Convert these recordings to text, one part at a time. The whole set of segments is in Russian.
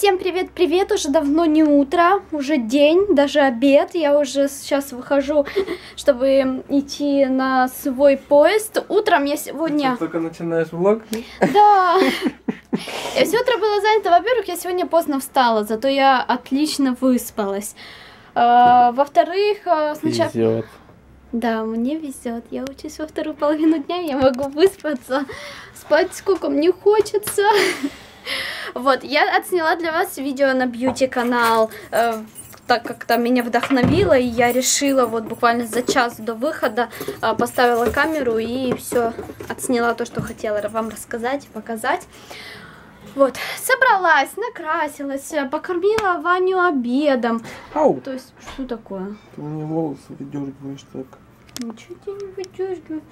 Всем привет-привет, уже давно не утро, уже день, даже обед. Я уже сейчас выхожу, чтобы идти на свой поезд. Утром я сегодня... Ты только начинаешь влог? Да. Все утро было занято. Во-первых, я сегодня поздно встала, зато я отлично выспалась. Во-вторых, сначала... Везет. Да, мне везет. Я учусь во вторую половину дня, я могу выспаться, спать сколько мне хочется. Вот, я отсняла для вас видео на бьюти-канал, так как там меня вдохновило, и я решила вот буквально за час до выхода поставила камеру и все отсняла то, что хотела вам рассказать, показать. Вот, собралась, накрасилась, покормила Ваню обедом. Ау! То есть, что такое? Ты мне волосы выдергиваешь так. Ничего тебе не выдергиваю.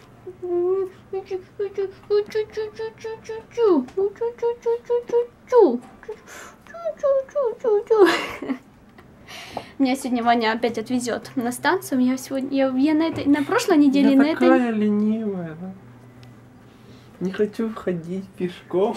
Меня сегодня Ваня опять отвезет на станцию. Я на прошлой неделе Я такая ленивая, да? Не хочу ходить пешком.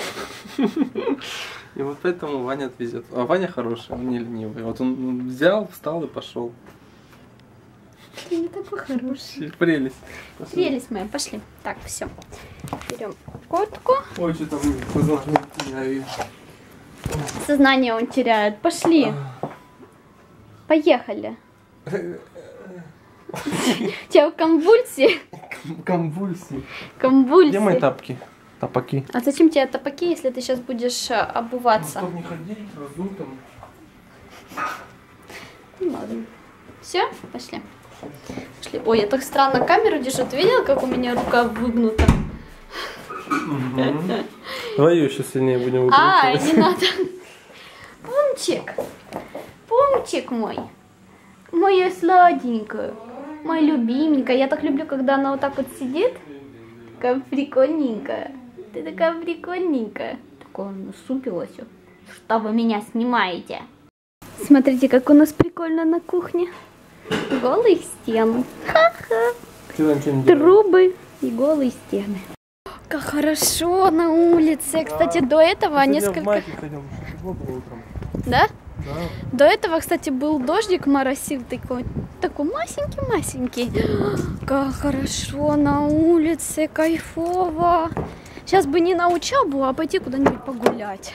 И вот поэтому Ваня отвезет. А Ваня хороший, он не ленивый. Вот он взял, встал и пошел. Ты не такой хороший. Прелесть. Прелесть моя, пошли. Так, все. Берем куртку. Ой, что там сознание теряю. Сознание он теряет. Пошли. Поехали. У тебя конвульсии? Конвульсии. Конвульсии. Где мои тапки? Тапаки. А зачем тебе тапаки, если ты сейчас будешь обуваться? Чтобы не ходить разутым. Ну ладно. Все, пошли. Пошли. Ой, я так странно камеру держу. Ты видела, как у меня рука выгнута? Давай ее еще сильнее будем Ай, выкручивать. не надо. Пумчик. Пумчик мой. Моя сладенькая. Моя любименькая. Я так люблю, когда она вот так вот сидит. Такая прикольненькая. Ты такая прикольненькая. Такое насупилась. Что вы меня снимаете? Смотрите, как у нас прикольно на кухне. Голые стены. Ха-ха. Трубы и голые стены. Как хорошо на улице. Кстати, до этого несколько... В майке ходил, тепло было утром. Да? Да. До этого, кстати, был дождик, моросил такой масенький. Как хорошо на улице, кайфово. Сейчас бы не на учебу, а пойти куда-нибудь погулять.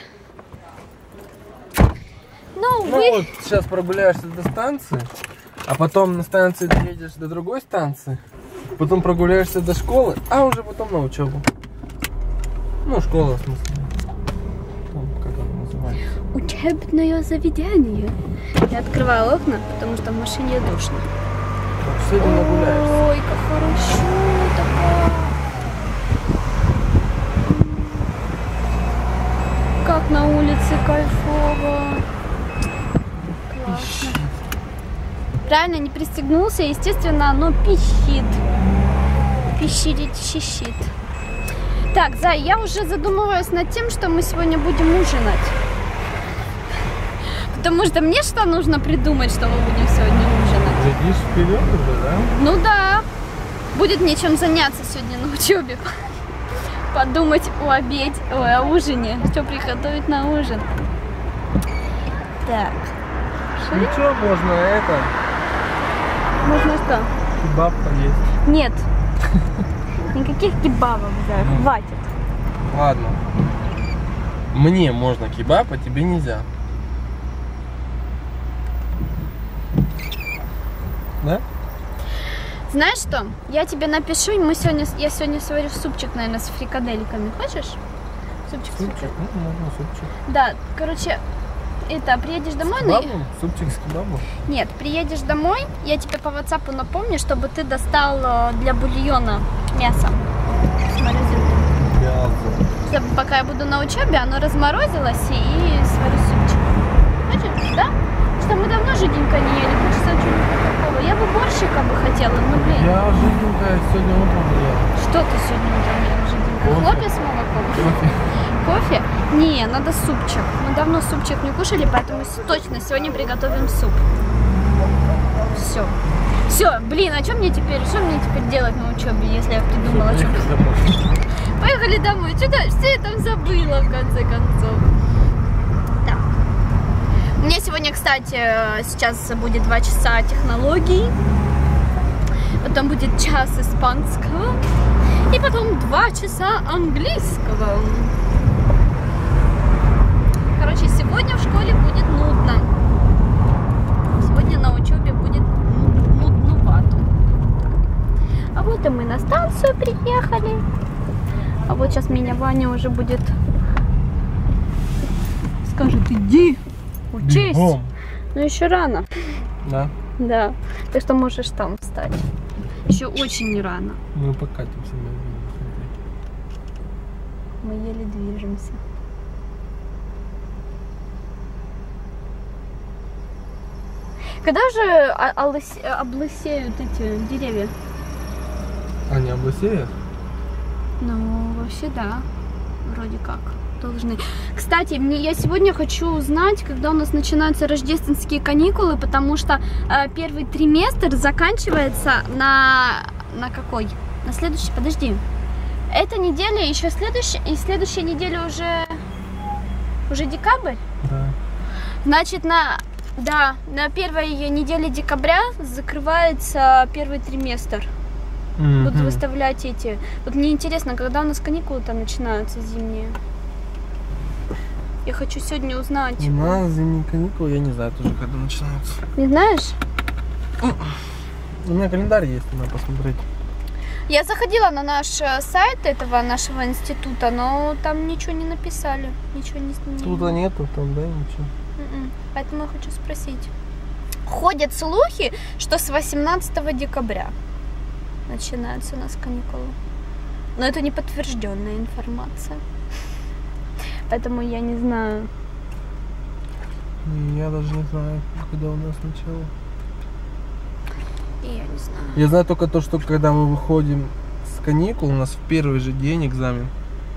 Ну, вот сейчас прогуляешься до станции, а потом на станции доедешь до другой станции, потом прогуляешься до школы, а уже потом на учебу. Ну, школа, в смысле. Как это называется? Учебное заведение. Я открываю окна, потому что в машине душно. Сегодня нагуляешься. Ой, как хорошо такое. Как на улице кайфово. Классно. Правильно, не пристегнулся, естественно, оно пищит. Пищит. Так, Зай, я уже задумываюсь над тем, что мы сегодня будем ужинать. Потому что мне что нужно придумать, что мы будем сегодня ужинать? Глядишь вперед уже, да? Ну да. Будет мне чем заняться сегодня на учебе. Подумать о ужине. Что приготовить на ужин. Так. Ничего, можно это. Можно что? Кебаб поесть. Нет. Никаких кебабов, да, хватит. Ладно. Мне можно кебаб, а тебе нельзя. Да? Знаешь что? Я тебе напишу, я сегодня сварю супчик, наверное, с фрикадельками. Хочешь? Супчик с Супчик? Ну, можно супчик. Да, короче, приедешь домой... С кебабом? Супчик с кебабом? Нет, приедешь домой, я тебе по WhatsApp напомню, чтобы ты достал для бульона мясо с морозилки. Чтобы пока я буду на учебе, оно разморозилось, и сварю супчик. Хочешь, да? Что мы давно жиденько не ели, хочется чего-нибудь такого. Я бы борщика бы хотела, но блин. Я жиденькая сегодня утром ела. Что ты сегодня утром ела жиденько? Хлопья с молоком? Кофе? Не, надо супчик. Мы давно супчик не кушали, поэтому точно сегодня приготовим суп. Все, блин, а что мне теперь делать на учебе, если я придумала, что... Поехали домой. Что я там забыла, в конце концов. Так, У меня сегодня, кстати, сейчас будет 2 часа технологий, потом будет час испанского и потом 2 часа английского. Короче, сегодня в школе будет нудно. Сегодня на учебе будет нудновато. А вот и мы на станцию приехали. А вот сейчас меня Ваня уже будет... Скажет, иди, учись. Бегом. Но еще рано. Да. Да. Так что можешь там встать. Еще очень рано. Мы покатимся. Мы еле движемся. Когда же облысеют эти деревья? Они облысеют? Ну, вообще да. Вроде как. Должны. Кстати, я сегодня хочу узнать, когда у нас начинаются рождественские каникулы, потому что первый триместр заканчивается на какой? На следующий, подожди. Эта неделя, еще следующая, и следующая неделя уже декабрь? Да. Значит, на первой неделе декабря закрывается первый триместр. Будут выставлять эти. Вот мне интересно, когда у нас каникулы-то начинаются зимние. Я хочу сегодня узнать. У нас зимние каникулы, я не знаю тоже, когда начинаются. Не знаешь? У меня календарь есть, надо посмотреть. Я заходила на наш сайт этого нашего института, но там ничего не написали. Ничего не... Тут нету, там, да, ничего. Поэтому я хочу спросить. Ходят слухи, что с 18 декабря начинаются у нас каникулы. Но это не подтвержденная информация. Поэтому я не знаю. Я даже не знаю, когда у нас начало. И я не знаю. Я знаю только то, что когда мы выходим с каникул, у нас в первый же день экзамен.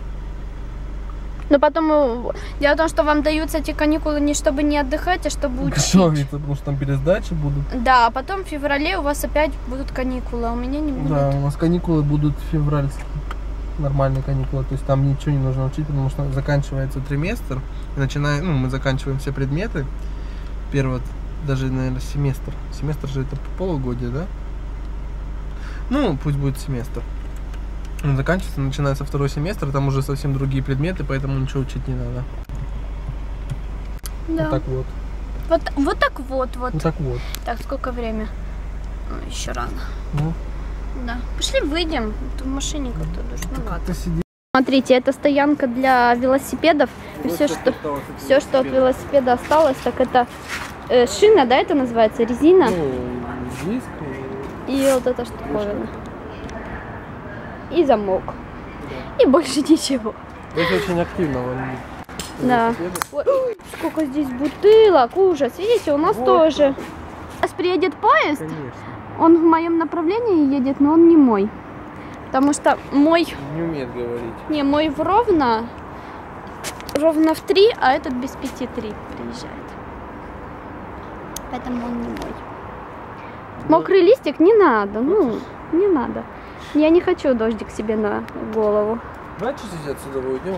Но потом, дело в том, что вам даются эти каникулы не чтобы не отдыхать, а чтобы учить. Готовиться, потому что там пересдачи будут. Да, а потом в феврале у вас опять будут каникулы, а у меня не будут. Да, у нас каникулы будут февральские. Нормальные каникулы, то есть там ничего не нужно учить, потому что заканчивается триместр, и мы заканчиваем все предметы, первый, даже, наверное, семестр. Семестр же это полугодие, да? Ну, пусть будет семестр. Он заканчивается, начинается второй семестр, там уже совсем другие предметы, поэтому ничего учить не надо. Да. Вот так вот. Вот так вот. Вот так вот. Так, сколько время? Еще рано. Ну. Да. Пошли выйдем. В машине как-то душновато. Сиди. Смотрите, это стоянка для велосипедов. И все, что от велосипеда осталось, так это шина, да, это называется? Резина? Ну, диск. И вот эта штуковина. И замок. И больше ничего. Это очень активно. Да. Ой, сколько здесь бутылок, ужас. Видите, у нас вот тоже. Сейчас приедет поезд. Конечно. Он в моем направлении едет, но он не мой. Потому что мой... Не умеет говорить. Не, мой ровно в 3, а этот без 5:3 приезжает. Поэтому он не мой. Мокрый листик не надо, не надо. Я не хочу дождик себе на голову. Давай чуть-чуть отсюда уйдем.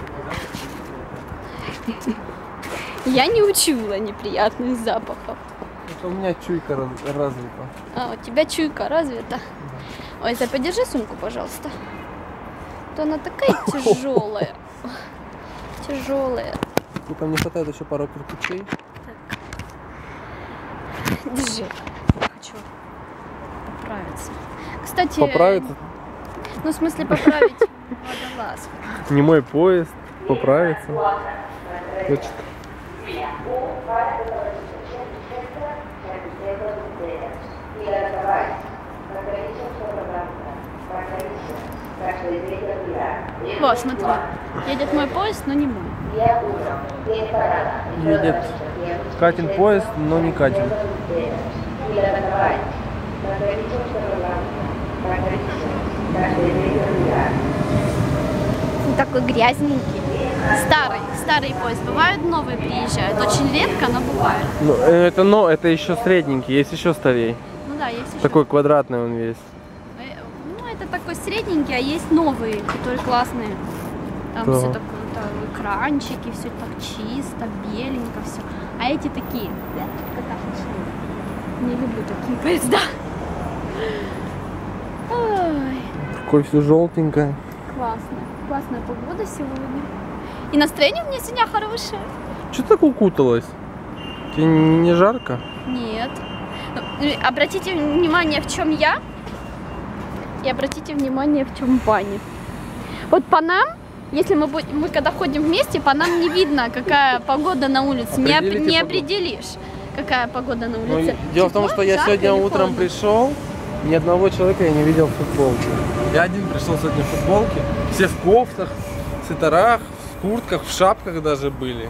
Я не учула неприятных запахов. Это у меня чуйка развита. А, у тебя чуйка развита? Ой, Зай, подержи сумку, пожалуйста. То она такая тяжелая. Тяжелая. Только мне хватает еще пару кирпичей. Так. Держи. Я хочу поправиться. Кстати... Поправиться? Ну, в смысле, поправить водолаз. Не мой поезд. Поправиться. Значит. Вот, смотри. Едет мой поезд, но не мой. Едет Катин поезд, но не Катин. Он такой грязненький. Старый поезд. Бывают новые приезжают. Очень редко, но бывает. Это еще средненький, есть еще старей. Ну да, есть еще. Такой квадратный он весь. Ну, это такой средненький, а есть новые, которые классные. Там Да. все такое экранчики, все так чисто, беленько все. А эти такие, да, не люблю такие поезда. Ой. Такое все желтенькое. Классно. Классная погода сегодня. И настроение у меня сегодня хорошее. Че ты так укуталась? Тебе не жарко? Нет. Ну, обратите внимание, в чем я. И обратите внимание, в чем Ваня. Вот по нам, если мы когда ходим вместе, по нам не видно, какая погода на улице. Не определишь, какая погода на улице. Ну, дело в том, что я сегодня утром пришел, ни одного человека я не видел в футболке. Я один пришел сегодня в футболке. Все в кофтах, в свитерах, в куртках, в шапках даже были.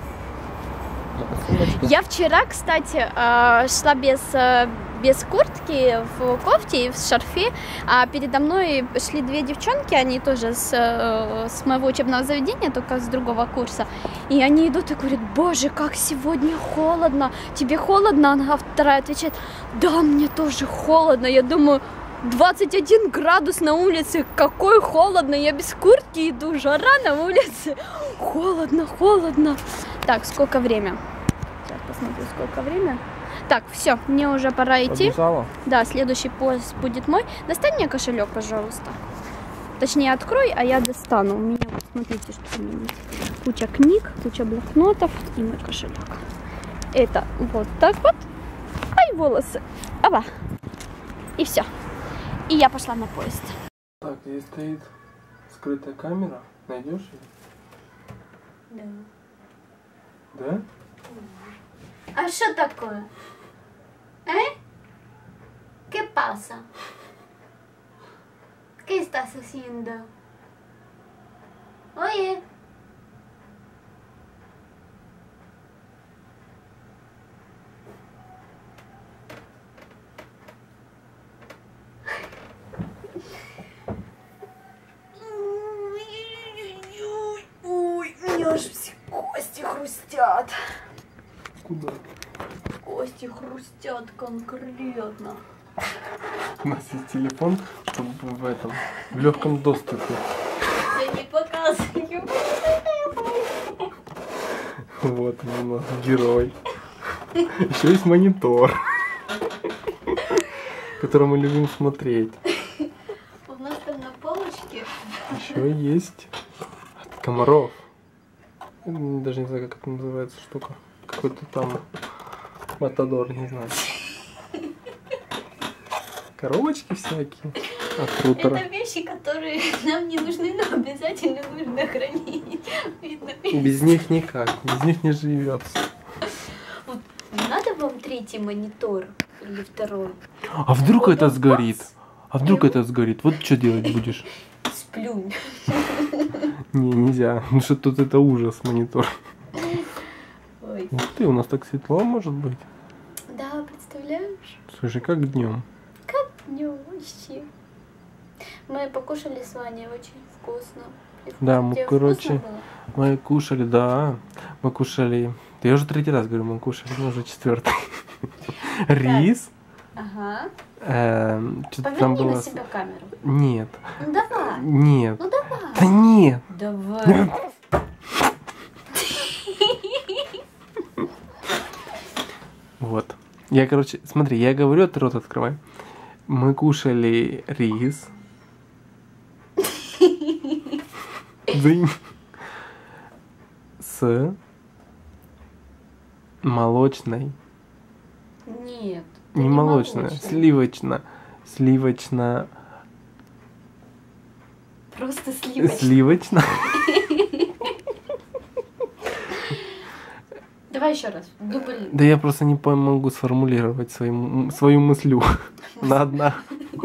Я вчера, кстати, шла без куртки, в кофте и в шарфе, а передо мной шли две девчонки, они тоже с моего учебного заведения, только с другого курса, и они идут и говорят: боже, как сегодня холодно, тебе холодно? А вторая отвечает: да, мне тоже холодно. Я думаю, 21 градус на улице, какой холодно, я без куртки иду, жара на улице, холодно, холодно. Так, сколько время? Сейчас посмотрю, сколько время. Так, все, мне уже пора идти. Побежала? Да, следующий поезд будет мой. Достань мне кошелек, пожалуйста. Точнее, открой, а я достану. У меня, вот, смотрите, что у меня есть. Куча книг, куча блокнотов и мой кошелек. Это вот так вот. Ай, волосы. Опа. И все. И я пошла на поезд. Так, здесь стоит скрытая камера. Найдешь ее? Да. Да? А что такое? ¿Qué pasa? ¿Qué estás haciendo? Oye. Ой, у меня аж все кости хрустят. Куда? Кости хрустят конкретно. У нас есть телефон, чтобы в легком доступе. Я не показываю. Вот он у нас герой. Еще есть монитор, который мы любим смотреть. У нас там на полочке. Еще есть от комаров. Даже не знаю, как это называется штука. Какой-то там матадор, не знаю. Коробочки всякие. Это вещи, которые нам не нужны, но обязательно нужно хранить. Видно, без них никак, без них не живется. Вот, надо вам третий монитор или второй? А вдруг это сгорит? А вдруг это сгорит? Вот что делать будешь? Сплюнь. Не, нельзя. Ну что тут это ужас, монитор. Ой. Ух ты, у нас так светло может быть. Да, представляешь? Слушай, как днем. Как днем вообще. Мы покушали с Ваней очень вкусно. Да, мы, Тебе короче, вкусно было? мы кушали, да. Мы кушали. Да я уже третий раз говорю, мы кушали, но уже четвертый. Рис. Ага. Что-то Поверни там было. на себя камеру. Нет. Ну давай. Нет. Ну давай. Да нет. Давай. Вот. Я, короче, смотри, я говорю, ты рот открывай. Мы кушали рис. С молочной. Нет. Не молочная, сливочно. Сливочно. Просто сливочно. Сливочно. Давай еще раз. Дубль. Да я просто не могу сформулировать свою мыслю. На одна.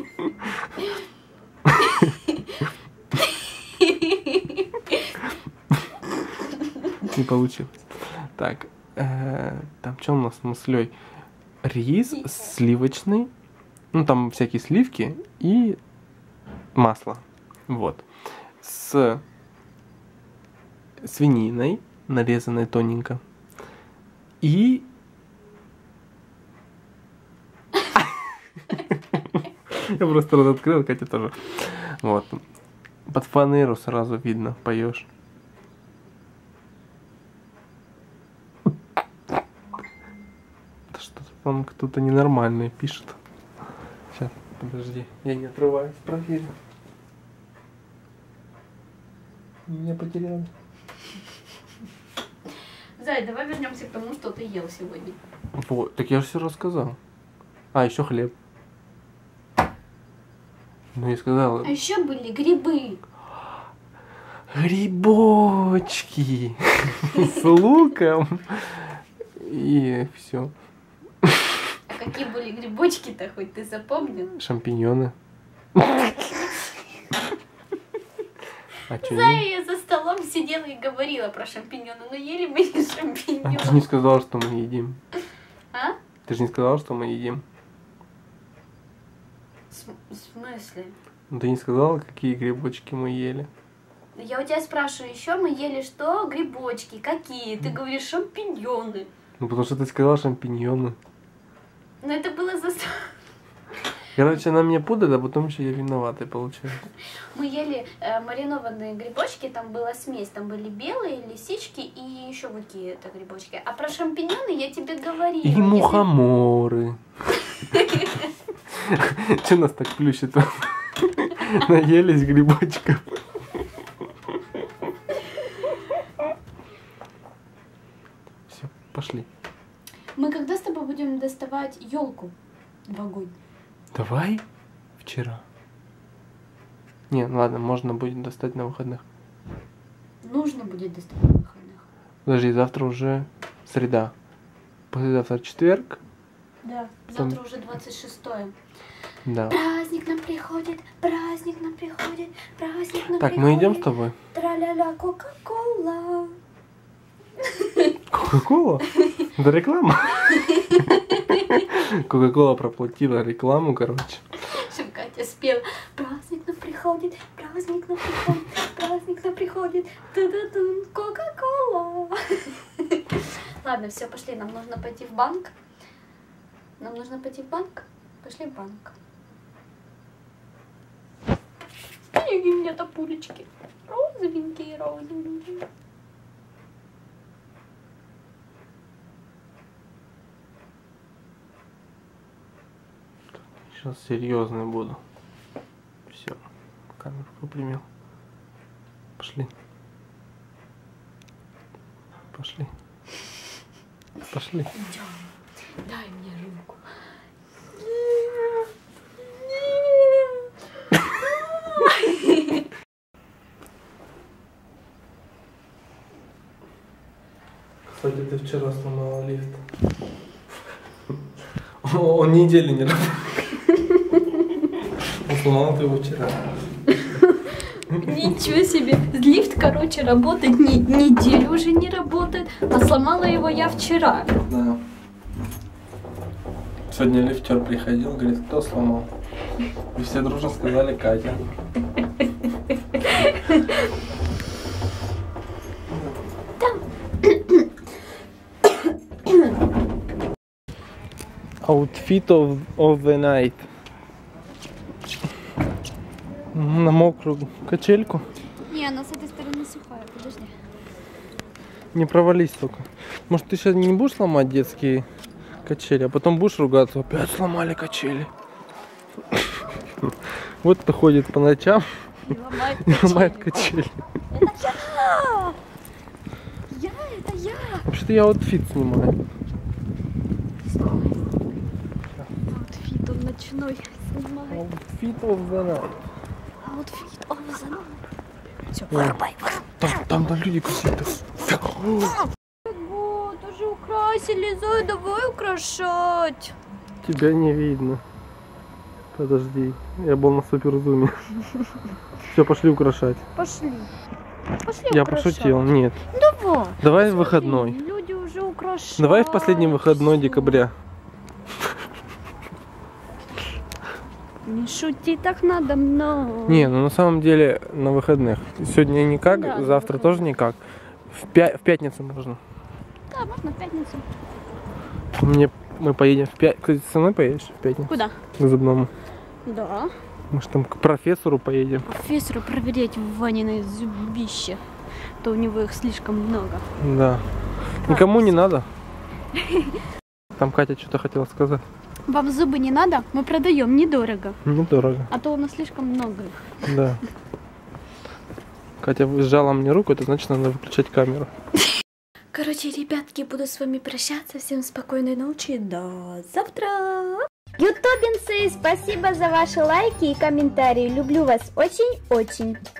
Не получилось. Так, там что у нас с мыслей? Рис сливочный. Ну, там всякие сливки и масло. Вот. С свининой, нарезанной тоненько. И... Я просто рот открыл, Катя тоже. Вот. Под фанеру сразу видно, поешь. Там кто-то ненормальный пишет. Сейчас, подожди, я не отрываюсь, проверю. Меня потеряли. Зай, давай вернемся к тому, что ты ел сегодня. Вот, так я же все рассказал. А, еще хлеб. Ну, я сказал. А еще были грибы. Грибочки с луком. И все. А какие были грибочки-то, хоть ты запомнил? Шампиньоны. А что, Зая за столом сидела и говорила про шампиньоны. Но ели мы не а ты же шампиньоны. не сказал, что мы едим. А? Ты же не сказал, что мы едим. В смысле? Ну, ты не сказала, какие грибочки мы ели. Я у тебя спрашиваю, еще мы ели что? Грибочки. Какие? Ты говоришь шампиньоны. Ну, потому что ты сказала шампиньоны. Но это было за столом. Короче, она меня путает, а потом еще я виноватый получается. Мы ели маринованные грибочки, там была смесь, там были белые, лисички и еще какие-то грибочки. А про шампиньоны я тебе говорила. И мухоморы. Че нас так плющит? Наелись грибочков. Все, пошли. Мы когда с тобой будем доставать елку в огонь? Давай вчера. Не, ладно, можно будет достать на выходных. Нужно будет доставать на выходных. Подожди, завтра уже среда. Послезавтра четверг. Да, Потом- завтра уже 26-е. Да. Праздник нам приходит, праздник нам приходит, праздник нам Так, приходит. мы идем с тобой. Тра-ля-ля, Кока-Кола. Кока-кола? Это реклама? Кока-кола проплатила рекламу, короче. Чтобы Катя спела. Праздник нам приходит, праздник нам приходит, праздник нам приходит. Ту-ду-дун, Кока-Кола. Ладно, все, пошли. Нам нужно пойти в банк. Нам нужно пойти в банк. Пошли в банк. Какие у меня топулечки. Розовенькие, розовенькие. Сейчас серьезный буду. Все, камеру выпрямил. Пошли. Пошли. Пошли. Идем. Дай мне руку. Кстати, ты вчера сломала лифт. Он неделю не работает. Он сломал ты его вчера. Ничего себе. Лифт, короче, работает неделю уже не работает, а сломала его я вчера. Да. Сегодня лифтер приходил, говорит, кто сломал? И все дружно сказали Катя. Outfit of the night. На мокрую качельку. Не, она с этой стороны сухая, подожди. Не провались только. Может, ты сейчас не будешь ломать детские качели, а потом будешь ругаться, опять сломали качели. Вот кто ходит по ночам И ломает и ломает качели. Это я! Это я! Вообще-то я аутфит снимаю. Аутфит он ночной снимает. Outfit of the night. Аутфит он за мной. Все, Ой. вырубай. Там люди какие-то. Вот, уже украсили, Зоя, давай украшать. Тебя не видно. Подожди, я был на суперзуме. Все, пошли украшать. Пошли. Пошли Я украшать. пошутил, нет. Давай. Давай в выходной. Люди уже украшают. Давай в последний выходной декабря. Не шути так надо мной. Не, ну на самом деле на выходных. Сегодня никак, Да, на завтра выходных. тоже никак. В пятницу можно. Да, можно в пятницу. Мы поедем в пятницу. Кстати, ты со мной поедешь в пятницу? Куда? К зубному. Да. Мы же там к профессору поедем. Профессору проверять Ванины зубища. То у него их слишком много. Да. Никому не надо. Там Катя что-то хотела сказать. Вам зубы не надо? Мы продаем недорого. Недорого. А то у нас слишком много их. Да. Катя сжала мне руку, это значит, надо выключать камеру. Короче, ребятки, буду с вами прощаться. Всем спокойной ночи. До завтра. Ютубинцы, спасибо за ваши лайки и комментарии. Люблю вас очень-очень.